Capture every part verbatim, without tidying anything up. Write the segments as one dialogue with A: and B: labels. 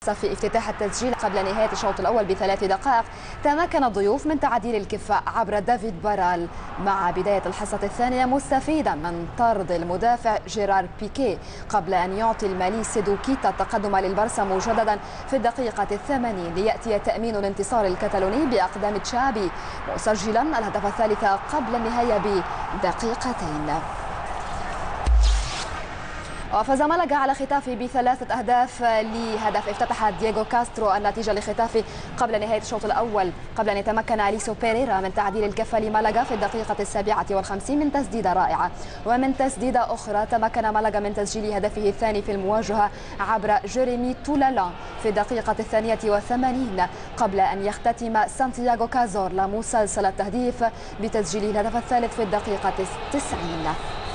A: في افتتاح التسجيل قبل نهاية الشوط الأول بثلاث دقائق، تمكن الضيوف من تعديل الكفة عبر دافيد بارال مع بداية الحصة الثانية مستفيدا من طرد المدافع جيرار بيكي قبل أن يعطي المالي سيدو كيتا التقدم للبرسا مجددا في الدقيقة الثمانين ليأتي تأمين الانتصار الكتالوني بأقدام تشابي مسجلا الهدف الثالث قبل النهاية بدقيقتين. وفاز مالاغا على ختافي بثلاثة أهداف لهدف افتتح دييغو كاسترو النتيجة لختافي قبل نهاية الشوط الأول، قبل أن يتمكن أليسو بيريرا من تعديل الكفة لمالاغا في الدقيقة السابعة والخمسين من تسديدة رائعة، ومن تسديدة أخرى تمكن مالاغا من تسجيل هدفه الثاني في المواجهة عبر جيريمي تولالان في الدقيقة الثانية والثمانين، قبل أن يختتم سانتياغو كازورلا مسلسل التهديف بتسجيل الهدف الثالث في الدقيقة التسعين.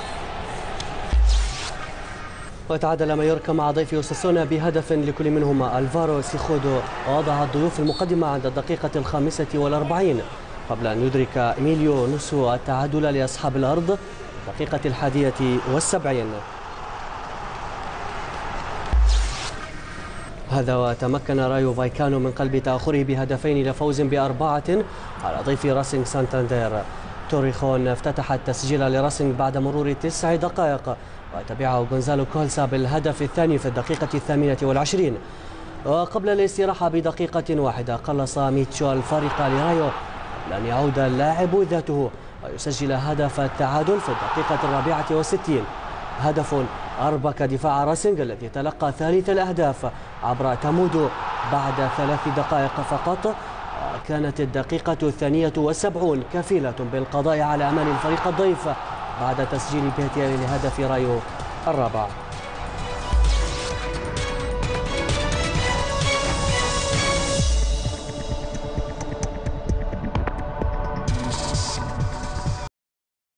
B: وتعادل مايوركا مع ضيف اوساسونا بهدف لكل منهما. الفارو سيخودو وضع الضيوف المقدمة عند الدقيقة الخامسة والأربعين قبل أن يدرك إيميليو نوسو التعادل لأصحاب الأرض في الدقيقة الحادية والسبعين. هذا وتمكن رايو فايكانو من قلب تأخره بهدفين لفوز بأربعة على ضيف راسينغ سانتاندير. توريخون افتتح التسجيل لراسينغ بعد مرور تسع دقائق، وتبعه غونزالو كولسا بالهدف الثاني في الدقيقة الثامنة والعشرين. وقبل الاستراحة بدقيقة واحدة قلص ميتشو الفارق لرايو قبل أن يعود اللاعب ذاته ويسجل هدف التعادل في الدقيقة الرابعة والستين. هدف أربك دفاع راسينغ الذي تلقى ثالث الأهداف عبر تامودو بعد ثلاث دقائق فقط. كانت الدقيقة الثانية والسبعون كفيلة بالقضاء على أمان الفريق الضيف بعد تسجيل بيتيا لهدف رايو الرابع.